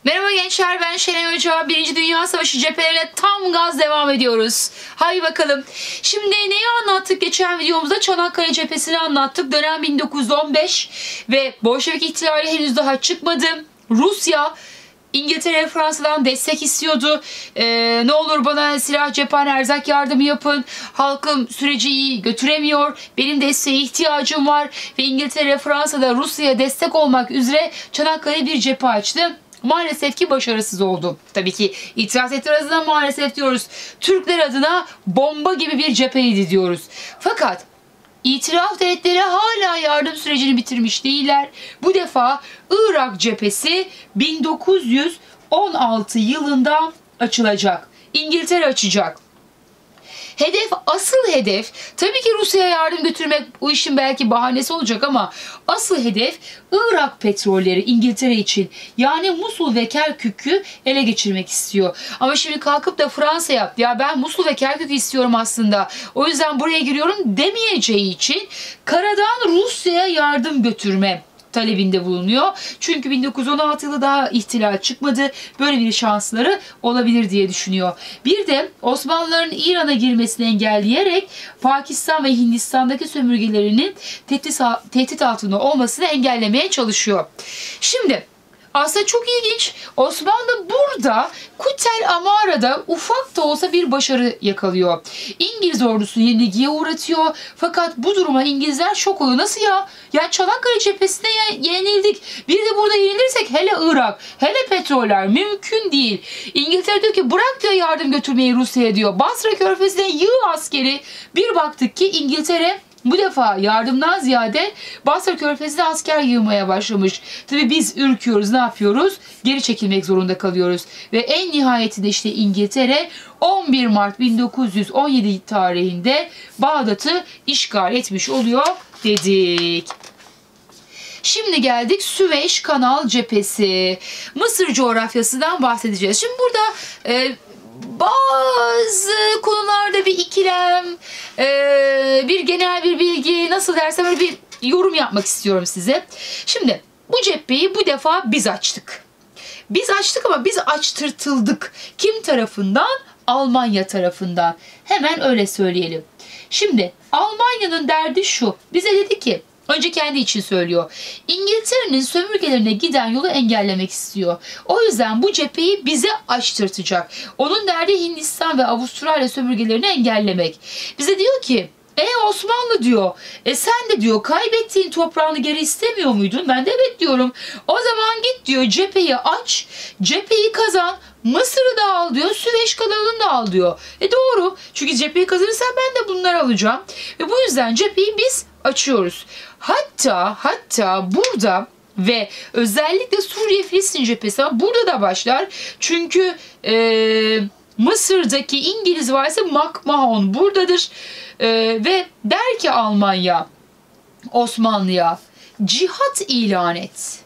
Merhaba gençler, ben Şenay Hoca. Birinci Dünya Savaşı cephelerine tam gaz devam ediyoruz. Haydi bakalım. Şimdi neyi anlattık geçen videomuzda? Çanakkale cephesini anlattık. Dönem 1915 ve Bolşevik ihtilali henüz daha çıkmadı. Rusya İngiltere ve Fransa'dan destek istiyordu. Ne olur bana silah, cephane, erzak yardımı yapın. Halkım süreci iyi götüremiyor. Benim desteğe ihtiyacım var. Ve İngiltere ve Fransa'da Rusya'ya destek olmak üzere Çanakkale'ye bir cephe açtı. Maalesef ki başarısız oldu. Tabii ki itiraz ettiler adına maalesef diyoruz. Türkler adına bomba gibi bir cepheydi diyoruz. Fakat İtilaf devletleri hala yardım sürecini bitirmiş değiller. Bu defa Irak cephesi 1916 yılında açılacak. İngiltere açacak. Asıl hedef tabii ki Rusya'ya yardım götürmek, bu işin belki bahanesi olacak ama asıl hedef Irak petrolleri İngiltere için, yani Musul ve Kerkük'ü ele geçirmek istiyor. Ama şimdi kalkıp da Fransa'ya ya ben Musul ve Kerkük'ü istiyorum aslında, o yüzden buraya giriyorum demeyeceği için karadan Rusya'ya yardım götürme talebinde bulunuyor. Çünkü 1916 yılı daha ihtilal çıkmadı. Böyle bir şansları olabilir diye düşünüyor. Bir de Osmanlıların İran'a girmesini engelleyerek Pakistan ve Hindistan'daki sömürgelerinin tehdit altında olmasını engellemeye çalışıyor. Şimdi aslında çok ilginç. Osmanlı burada Kutel Amara'da ufak da olsa bir başarı yakalıyor. İngiliz ordusunu yenilgiye uğratıyor. Fakat bu duruma İngilizler şok oluyor. Nasıl ya? Ya Çanakkale cephesinde yenildik. Bir de burada yenilirsek hele Irak, hele petroller mümkün değil. İngiltere diyor ki bırak diyor yardım götürmeyi Rusya'ya diyor. Basra Körfezi'ne yığ askeri. Bir baktık ki İngiltere bu defa yardımdan ziyade Basra Körfezi'ne asker yığmaya başlamış. Tabii biz ürküyoruz, ne yapıyoruz? Geri çekilmek zorunda kalıyoruz. Ve en nihayetinde işte İngiltere 11 Mart 1917 tarihinde Bağdat'ı işgal etmiş oluyor dedik. Şimdi geldik Süveyş Kanal cephesi. Mısır coğrafyasından bahsedeceğiz. Şimdi burada bazı konularda bir ikilem, bir genel bir bilgi, nasıl dersem böyle bir yorum yapmak istiyorum size. Şimdi bu cepheyi bu defa biz açtık. Biz açtık ama biz açtırtıldık. Kim tarafından? Almanya tarafından. Hemen öyle söyleyelim. Şimdi Almanya'nın derdi şu. Bize dedi ki, önce kendi için söylüyor, İngiltere'nin sömürgelerine giden yolu engellemek istiyor. O yüzden bu cepheyi bize açtırtacak. Onun derdi Hindistan ve Avustralya sömürgelerini engellemek. Bize diyor ki, Osmanlı diyor, sen de diyor kaybettiğin toprağını geri istemiyor muydun? Ben de evet diyorum. O zaman git diyor cepheyi aç, cepheyi kazan, Mısır'ı da al diyor, Süveyş kanalını da al diyor. Doğru, çünkü cepheyi kazanırsan ben de bunları alacağım. Ve bu yüzden cepheyi biz açıyoruz. Hatta burada ve özellikle Suriye-Filistin cephesi burada da başlar. Çünkü Mısır'daki İngiliz varisi McMahon buradadır. Ve der ki Almanya Osmanlı'ya cihat ilan et.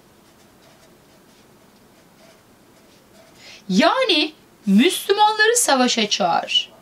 Yani Müslümanları savaşa çağır.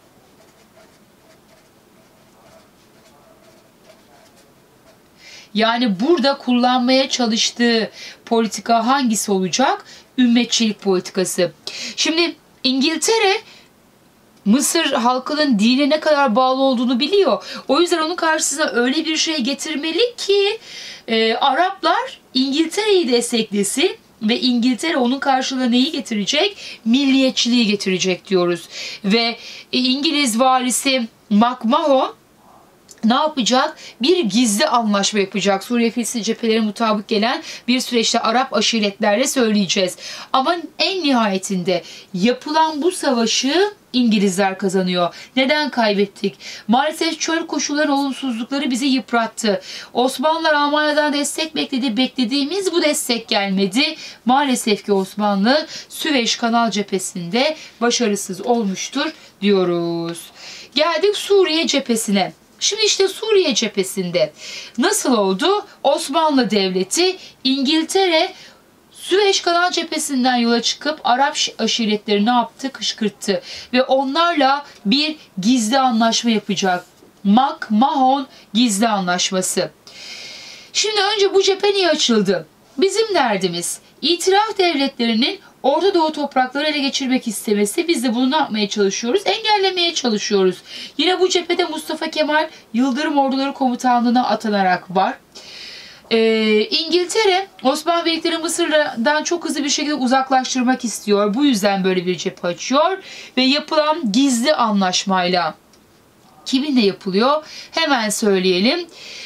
Yani burada kullanmaya çalıştığı politika hangisi olacak? Ümmetçilik politikası. Şimdi İngiltere Mısır halkının dine ne kadar bağlı olduğunu biliyor. O yüzden onun karşısına öyle bir şey getirmeli ki Araplar İngiltere'yi desteklesin ve İngiltere onun karşılığında neyi getirecek? Milliyetçiliği getirecek diyoruz. Ve İngiliz valisi McMahon ne yapacak? Bir gizli anlaşma yapacak. Suriye-Filistin cepheleri mutabık gelen bir süreçte Arap aşiretlerle söyleyeceğiz. Ama en nihayetinde yapılan bu savaşı İngilizler kazanıyor. Neden kaybettik? Maalesef çöl koşullarının olumsuzlukları bizi yıprattı. Osmanlılar Almanya'dan destek bekledi. Beklediğimiz bu destek gelmedi. Maalesef ki Osmanlı Süveyş Kanal cephesinde başarısız olmuştur diyoruz. Geldik Suriye cephesine. Şimdi işte Suriye cephesinde nasıl oldu? Osmanlı Devleti, İngiltere Süveyş Kanal cephesinden yola çıkıp Arap aşiretleri ne yaptı? Kışkırttı. Ve onlarla bir gizli anlaşma yapacak. McMahon gizli anlaşması. Şimdi önce bu cephe niye açıldı? Bizim derdimiz İtilaf devletlerinin Orta Doğu toprakları ele geçirmek istemesi, biz de bunu ne yapmaya çalışıyoruz? Engellemeye çalışıyoruz. Yine bu cephede Mustafa Kemal Yıldırım Orduları Komutanlığı'na atanarak var. İngiltere Osmanlı birliklerini Mısır'dan çok hızlı bir şekilde uzaklaştırmak istiyor. Bu yüzden böyle bir cephe açıyor ve yapılan gizli anlaşmayla kiminle yapılıyor? Hemen söyleyelim.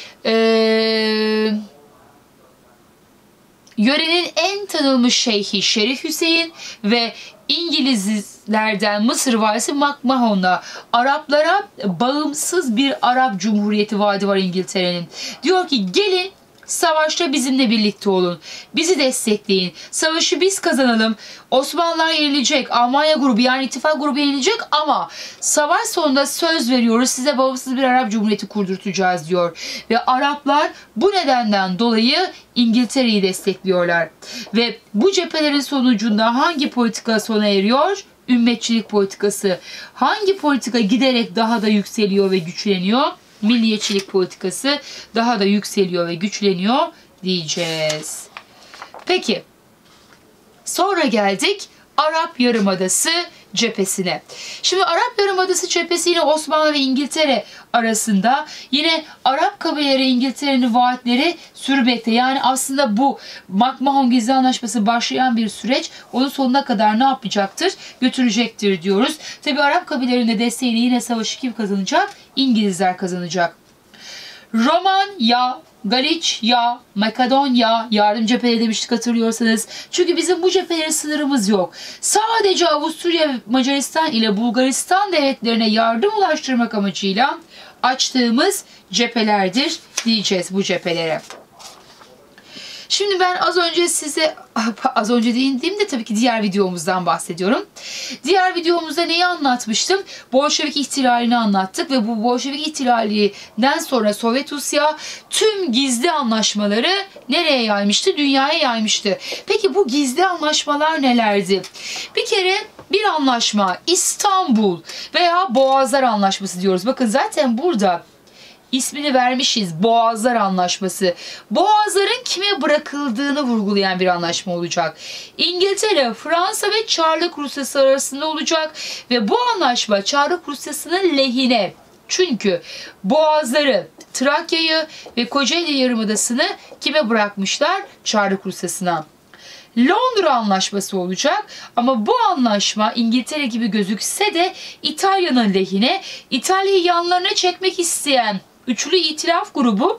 Yörenin en tanınmış şeyhi Şerif Hüseyin ve İngilizlerden Mısır valisi MacMahon'la Araplara bağımsız bir Arap Cumhuriyeti vaadi var İngiltere'nin. Diyor ki gelin savaşta bizimle birlikte olun. Bizi destekleyin. Savaşı biz kazanalım. Osmanlılar yenilecek. Almanya grubu yani ittifak grubu yenilecek ama savaş sonunda söz veriyoruz. Size bağımsız bir Arap Cumhuriyeti kurdurtacağız diyor. Ve Araplar bu nedenden dolayı İngiltere'yi destekliyorlar. Ve bu cephelerin sonucunda hangi politika sona eriyor? Ümmetçilik politikası. Hangi politika giderek daha da yükseliyor ve güçleniyor? Milliyetçilik politikası daha da yükseliyor ve güçleniyor diyeceğiz. Peki, sonra geldik Arap Yarımadası cephesine. Şimdi Arap Yarımadası cephesi yine Osmanlı ve İngiltere arasında, yine Arap kabileleri İngiltere'nin vaatleri sürmekte. Yani aslında bu MacMahon Gizli Anlaşması başlayan bir süreç onun sonuna kadar ne yapacaktır? Götürecektir diyoruz. Tabi Arap kabilelerinin desteğiyle yine savaşı kim kazanacak? İngilizler kazanacak. Romanya, Galicia, Makedonya yardım cepheleri demiştik hatırlıyorsanız. Çünkü bizim bu cephelere sınırımız yok. Sadece Avusturya, Macaristan ile Bulgaristan devletlerine yardım ulaştırmak amacıyla açtığımız cephelerdir diyeceğiz bu cephelere. Şimdi ben az önce değindiğimde tabii ki diğer videomuzdan bahsediyorum. Diğer videomuzda neyi anlatmıştım? Bolşevik ihtilalini anlattık ve bu Bolşevik ihtilalinden sonra Sovyet Rusya tüm gizli anlaşmaları nereye yaymıştı? Dünyaya yaymıştı. Peki bu gizli anlaşmalar nelerdi? Bir kere bir anlaşma, İstanbul veya Boğazlar Anlaşması diyoruz. Bakın zaten burada İsmini vermişiz. Boğazlar Anlaşması. Boğazların kime bırakıldığını vurgulayan bir anlaşma olacak. İngiltere, Fransa ve Çarlık Rusyası arasında olacak ve bu anlaşma Çarlık Rusyası'nın lehine. Çünkü Boğazları, Trakya'yı ve Kocaeli Yarımadası'nı kime bırakmışlar? Çarlık Rusyası'na. Londra Anlaşması olacak ama bu anlaşma İngiltere gibi gözükse de İtalya'nın lehine. İtalya'yı yanlarına çekmek isteyen üçlü itilaf grubu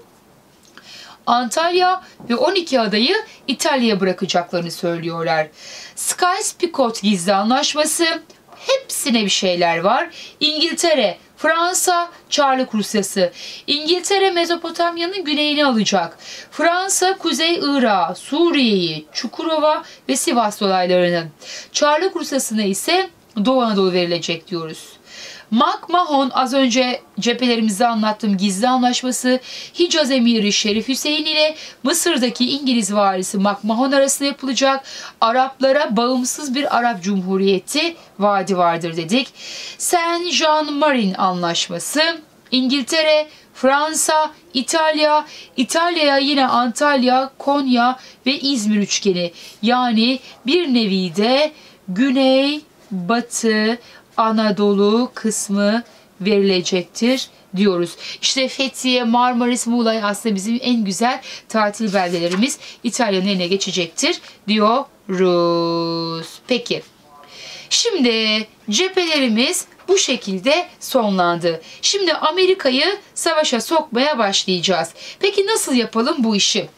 Antalya ve 12 adayı İtalya'ya bırakacaklarını söylüyorlar. Sykes-Picot Gizli Anlaşması, hepsine bir şeyler var. İngiltere, Fransa, Çarlık Rusyası. İngiltere Mezopotamya'nın güneyini alacak. Fransa Kuzey Irak'ı, Suriye'yi, Çukurova ve Sivas dolaylarının. Çarlık Rusyası'na ise Doğu Anadolu verilecek diyoruz. MacMahon az önce cephelerimizde anlattığım gizli anlaşması Hicaz Emiri Şerif Hüseyin ile Mısır'daki İngiliz valisi MacMahon arasında yapılacak. Araplara bağımsız bir Arap Cumhuriyeti vaadi vardır dedik. Saint-Jean-Marin Anlaşması İngiltere, Fransa, İtalya, İtalya'ya yine Antalya, Konya ve İzmir üçgeni. Yani bir nevi de Güney, Batı, Anadolu kısmı verilecektir diyoruz. İşte Fethiye, Marmaris, Muğla aslında bizim en güzel tatil beldelerimiz İtalya'nın eline geçecektir diyoruz. Peki. Şimdi cephelerimiz bu şekilde sonlandı. Şimdi Amerika'yı savaşa sokmaya başlayacağız. Peki nasıl yapalım bu işi?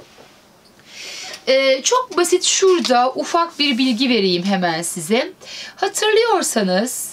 Çok basit, şurada ufak bir bilgi vereyim hemen size. Hatırlıyorsanız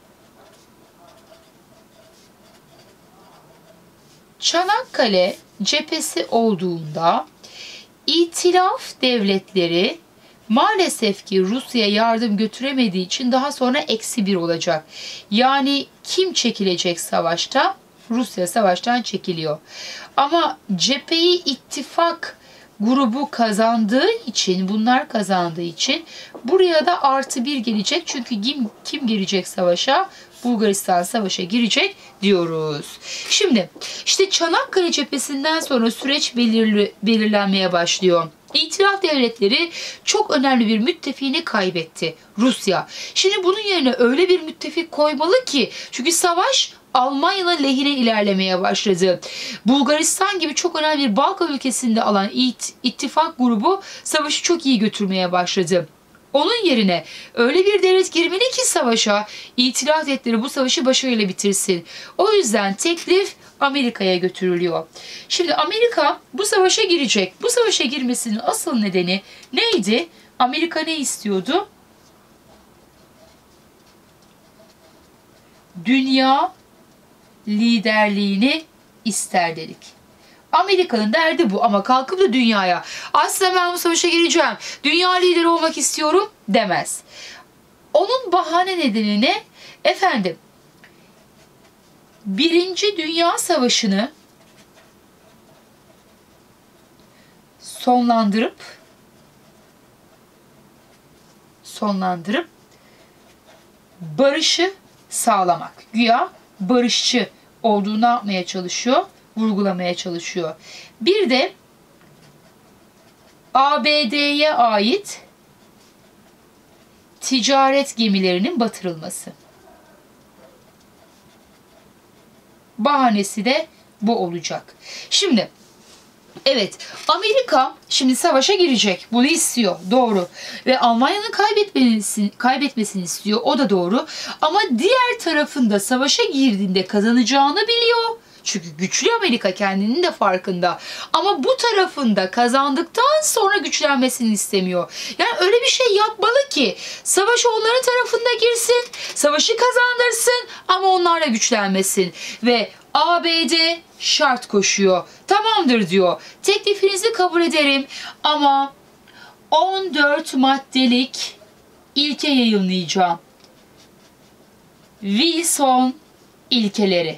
Çanakkale cephesi olduğunda İtilaf devletleri maalesef ki Rusya'ya yardım götüremediği için daha sonra -1 olacak. Yani kim çekilecek savaşta? Rusya savaştan çekiliyor. Ama cepheyi ittifak grubu kazandığı için, bunlar kazandığı için buraya da +1 gelecek. Çünkü kim girecek savaşa? Bulgaristan savaşa girecek diyoruz. Şimdi işte Çanakkale cephesinden sonra süreç belirlenmeye başlıyor. İtilaf devletleri çok önemli bir müttefiğini kaybetti. Rusya. Şimdi bunun yerine öyle bir müttefik koymalı ki, çünkü savaş Almanya'nın lehine ilerlemeye başladı. Bulgaristan gibi çok önemli bir Balkan ülkesinde alan ittifak grubu savaşı çok iyi götürmeye başladı. Onun yerine öyle bir devlet girmeli ki savaşa, İtilaf devletleri bu savaşı başarıyla bitirsin. O yüzden teklif Amerika'ya götürülüyor. Şimdi Amerika bu savaşa girecek. Bu savaşa girmesinin asıl nedeni neydi? Amerika ne istiyordu? Dünya liderliğini ister dedik. Amerika'nın derdi bu, ama kalkıp da dünyaya aslında ben bu savaşa gireceğim, dünya lideri olmak istiyorum demez. Onun bahane nedeni ne? Efendim, Birinci Dünya Savaşı'nı sonlandırıp barışı sağlamak. Güya barışçı olduğunu ne yapmaya çalışıyor? Vurgulamaya çalışıyor. Bir de ABD'ye ait ticaret gemilerinin batırılması. Bahanesi de bu olacak. Şimdi evet, Amerika şimdi savaşa girecek. Bunu istiyor. Doğru. Ve Almanya'nın kaybetmesini istiyor. O da doğru. Ama diğer tarafında savaşa girdiğinde kazanacağını biliyor. Çünkü güçlü Amerika, kendinin de farkında. Ama bu tarafında kazandıktan sonra güçlenmesini istemiyor. Yani öyle bir şey yapmalı ki savaş onların tarafında girsin, savaşı kazandırsın ama onlar da güçlenmesin. Ve ABD şart koşuyor. Tamamdır diyor. Teklifinizi kabul ederim ama 14 maddelik ilke yayınlayacağım. Wilson ilkeleri.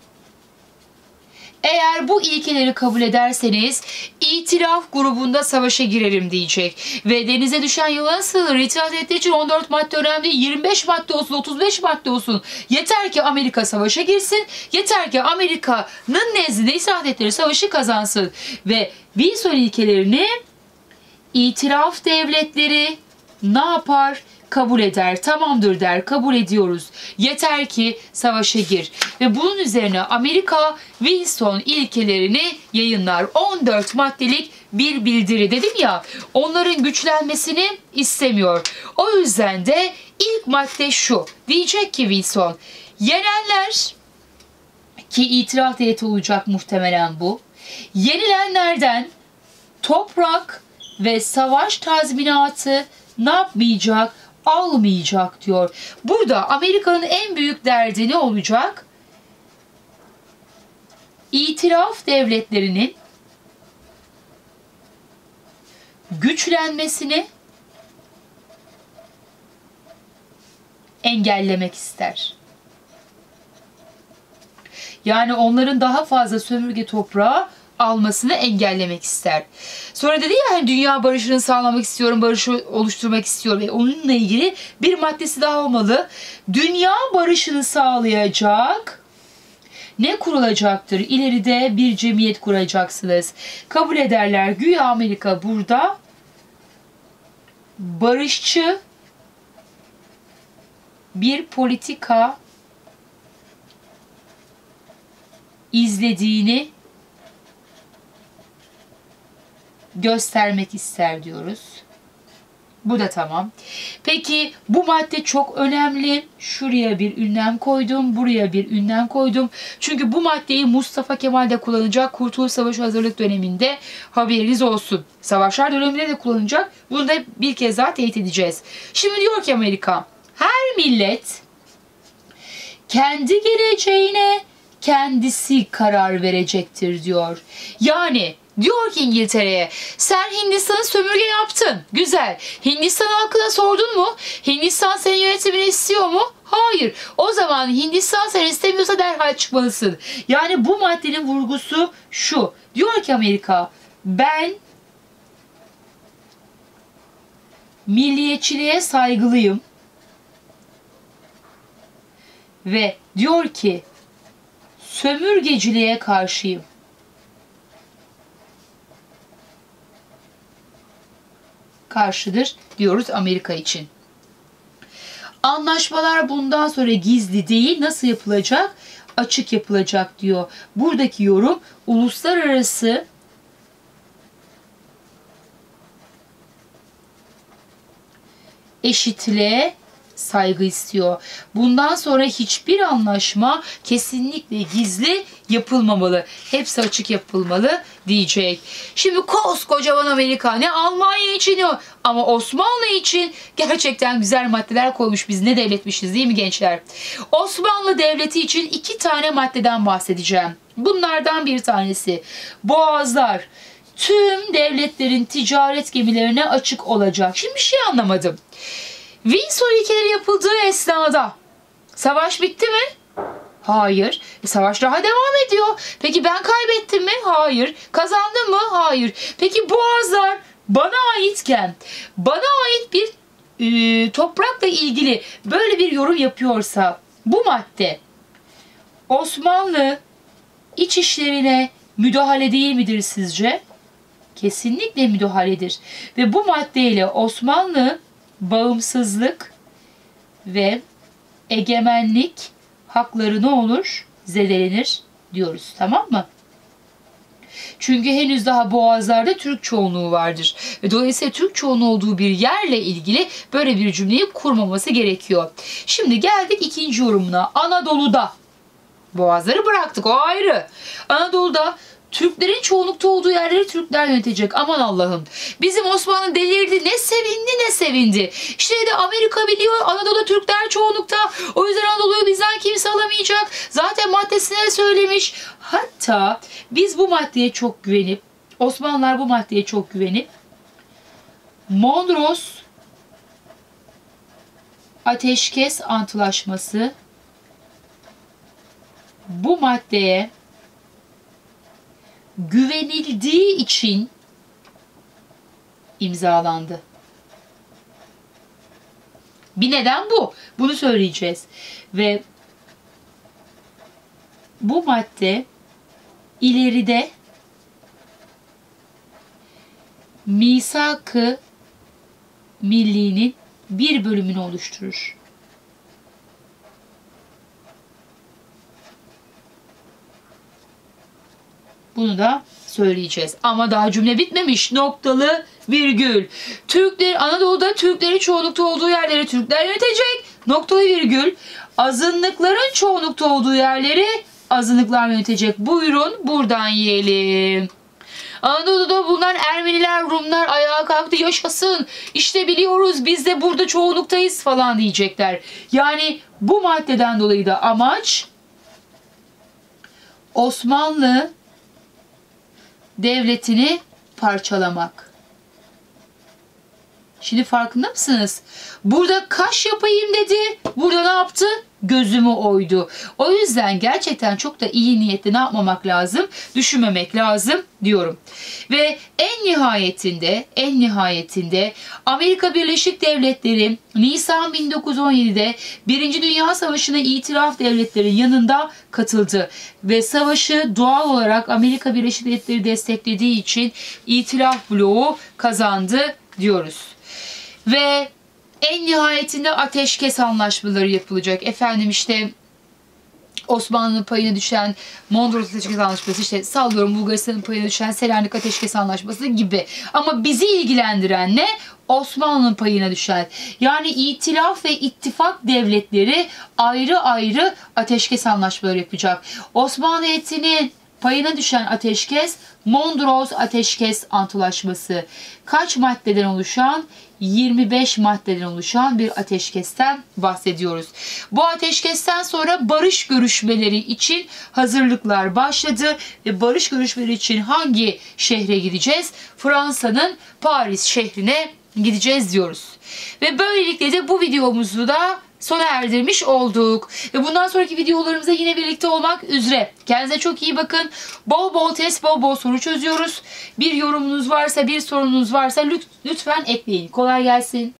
Eğer bu ilkeleri kabul ederseniz itilaf grubunda savaşa girerim diyecek. Ve denize düşen yılan sığır, itilaf ettiği için 14 madde önemli. 25 madde olsun, 35 madde olsun. Yeter ki Amerika savaşa girsin. Yeter ki Amerika'nın nezdinde itilaf ettiği savaşı kazansın. Ve Wilson ilkelerini itilaf devletleri ne yapar? Kabul eder. Tamamdır der. Kabul ediyoruz. Yeter ki savaşa gir. Ve bunun üzerine Amerika Wilson ilkelerini yayınlar. 14 maddelik bir bildiri, dedim ya. Onların güçlenmesini istemiyor. O yüzden de ilk madde şu. Diyecek ki Wilson, yenenler, ki itiraf devleti olacak muhtemelen bu, yenilenlerden toprak ve savaş tazminatı ne yapmayacak? Almayacak diyor. Burada Amerika'nın en büyük derdi ne olacak? İtilaf devletlerinin güçlenmesini engellemek ister. Yani onların daha fazla sömürge toprağı almasını engellemek ister. Sonra dedi ya, hani dünya barışını sağlamak istiyorum, barışı oluşturmak istiyorum. Ve onunla ilgili bir maddesi daha olmalı. Dünya barışını sağlayacak ne kurulacaktır? İleride bir cemiyet kuracaksınız. Kabul ederler. Güya Amerika burada barışçı bir politika izlediğini göstermek ister diyoruz. Bu da tamam. Peki bu madde çok önemli. Şuraya bir ünlem koydum, buraya bir ünlem koydum. Çünkü bu maddeyi Mustafa Kemal de kullanacak. Kurtuluş Savaşı hazırlık döneminde, haberiniz olsun. Savaşlar döneminde de kullanacak. Bunu da bir kez daha teyit edeceğiz. Şimdi diyor ki Amerika, her millet kendi geleceğine kendisi karar verecektir diyor. Yani diyor ki İngiltere'ye, sen Hindistan'ı sömürge yaptın. Güzel. Hindistan halkına sordun mu? Hindistan senin yönetimini istiyor mu? Hayır. O zaman Hindistan seni istemiyorsa derhal çıkmalısın. Yani bu maddenin vurgusu şu. Diyor ki Amerika, ben milliyetçiliğe saygılıyım. Ve diyor ki sömürgeciliğe karşıyım. karşıdır diyoruz Amerika için. Anlaşmalar bundan sonra gizli değil, nasıl yapılacak? Açık yapılacak diyor. Buradaki yorum uluslararası eşitliğe saygı istiyor. Bundan sonra hiçbir anlaşma kesinlikle gizli yapılmamalı. Hepsi açık yapılmalı diyecek. Şimdi koskocaman Amerika ne Almanya için ama Osmanlı için gerçekten güzel maddeler koymuş. Biz ne devletmişiz değil mi gençler? Osmanlı Devleti için 2 tane maddeden bahsedeceğim. Bunlardan bir tanesi boğazlar tüm devletlerin ticaret gemilerine açık olacak. Şimdi bir şey anlamadım. Windsor ilkeleri yapıldığı esnada savaş bitti mi? Hayır. Savaş daha devam ediyor. Peki ben kaybettim mi? Hayır. Kazandım mı? Hayır. Peki boğazlar bana aitken, bana ait bir toprakla ilgili böyle bir yorum yapıyorsa bu madde Osmanlı iç işlerine müdahale değil midir sizce? Kesinlikle müdahaledir. Ve bu maddeyle Osmanlı bağımsızlık ve egemenlik hakları ne olur? Zedelenir diyoruz. Tamam mı? Çünkü henüz daha boğazlarda Türk çoğunluğu vardır. Ve dolayısıyla Türk çoğunluğu olduğu bir yerle ilgili böyle bir cümleyi kurmaması gerekiyor. Şimdi geldik ikinci yorumuna. Anadolu'da boğazları bıraktık, o ayrı. Anadolu'da Türklerin çoğunlukta olduğu yerleri Türkler yönetecek. Aman Allah'ım. Bizim Osmanlı delirdi. Ne sevindi ne sevindi. İşte de Amerika biliyor Anadolu'da Türkler çoğunlukta. O yüzden Anadolu'yu bizden kimse alamayacak. Zaten maddesine söylemiş. Hatta biz bu maddeye çok güvenip, Osmanlılar bu maddeye çok güvenip Mondros Ateşkes Antlaşması bu maddeye güvenildiği için imzalandı. Bir neden bu. Bunu söyleyeceğiz. Ve bu madde ileride Misak-ı Milli'nin bir bölümünü oluşturur. Bunu da söyleyeceğiz. Ama daha cümle bitmemiş. Noktalı virgül. Anadolu'da Türklerin çoğunlukta olduğu yerleri Türkler yönetecek. Noktalı virgül. Azınlıkların çoğunlukta olduğu yerleri azınlıklar yönetecek. Buyurun buradan yiyelim. Anadolu'da bulunan Ermeniler, Rumlar ayağa kalktı, yaşasın. İşte biliyoruz biz de burada çoğunluktayız falan diyecekler. Yani bu maddeden dolayı da amaç Osmanlı devletini parçalamak. Şimdi farkında mısınız? Burada kaş yapayım dedi. Burada ne yaptı? Gözümü oydu. O yüzden gerçekten çok da iyi niyetle ne yapmamak lazım? Düşünmemek lazım diyorum. Ve en nihayetinde Amerika Birleşik Devletleri Nisan 1917'de Birinci Dünya Savaşı'na itiraf devletlerin yanında katıldı. Ve savaşı doğal olarak Amerika Birleşik Devletleri desteklediği için itiraf bloğu kazandı diyoruz. Ve en nihayetinde ateşkes anlaşmaları yapılacak. Efendim işte Osmanlı'nın payına düşen Mondros Ateşkes Anlaşması, işte sallıyorum Bulgaristan'ın payına düşen Selanik Ateşkes Anlaşması gibi. Ama bizi ilgilendiren ne? Osmanlı'nın payına düşen. Yani itilaf ve ittifak devletleri ayrı ayrı ateşkes anlaşmaları yapacak. Osmanlı Devleti'nin payına düşen ateşkes Mondros Ateşkes Antlaşması. Kaç maddeden oluşan? 25 maddeden oluşan bir ateşkesten bahsediyoruz. Bu ateşkesten sonra barış görüşmeleri için hazırlıklar başladı ve barış görüşmeleri için hangi şehre gideceğiz? Fransa'nın Paris şehrine gideceğiz diyoruz. Ve böylelikle de bu videomuzu da sona erdirmiş olduk. Ve bundan sonraki videolarımızda yine birlikte olmak üzere. Kendinize çok iyi bakın. Bol bol test, bol bol soru çözüyoruz. Bir yorumunuz varsa, bir sorunuz varsa lütfen ekleyin. Kolay gelsin.